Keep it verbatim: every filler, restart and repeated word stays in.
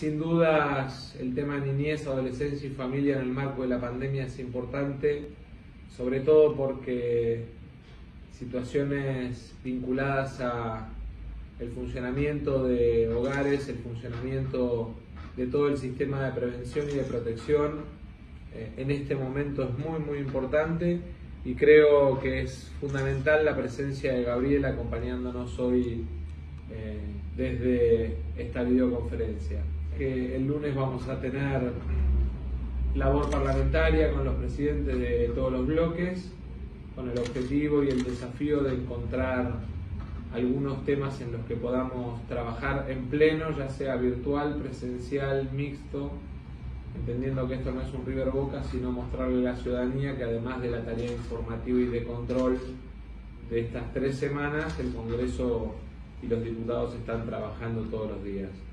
Sin dudas, el tema niñez, adolescencia y familia en el marco de la pandemia es importante, sobre todo porque situaciones vinculadas a el funcionamiento de hogares, el funcionamiento de todo el sistema de prevención y de protección, eh, en este momento es muy muy importante y creo que es fundamental la presencia de Gabriel acompañándonos hoy eh, desde esta videoconferencia. Que el lunes vamos a tener labor parlamentaria con los presidentes de todos los bloques, con el objetivo y el desafío de encontrar algunos temas en los que podamos trabajar en pleno, ya sea virtual, presencial, mixto, entendiendo que esto no es un River Boca, sino mostrarle a la ciudadanía que además de la tarea informativa y de control de estas tres semanas, el Congreso y los diputados están trabajando todos los días.